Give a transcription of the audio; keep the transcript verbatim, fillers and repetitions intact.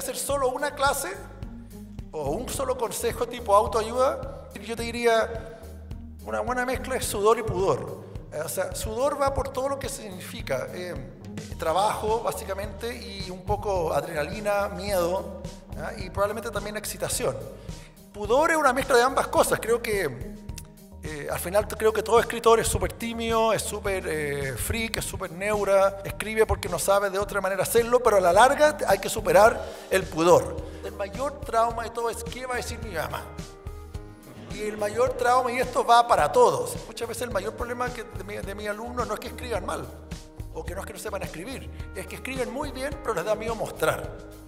hacer solo una clase o un solo consejo tipo autoayuda, yo te diría una buena mezcla es sudor y pudor. O sea, sudor va por todo lo que significa eh, trabajo, básicamente, y un poco adrenalina, miedo, ¿ah? Y probablemente también excitación. Pudor es una mezcla de ambas cosas. Creo que eh, al final creo que todo escritor es súper tímido, es súper eh, freak, es súper neura, escribe porque no sabe de otra manera hacerlo, pero a la larga hay que superar el pudor. El mayor trauma de todo es ¿qué va a decir mi mamá? Y el mayor trauma, y esto va para todos, muchas veces el mayor problema que de, mi, de mis alumnos no es que escriban mal, o que no es que no sepan escribir, es que escriben muy bien, pero les da miedo mostrar.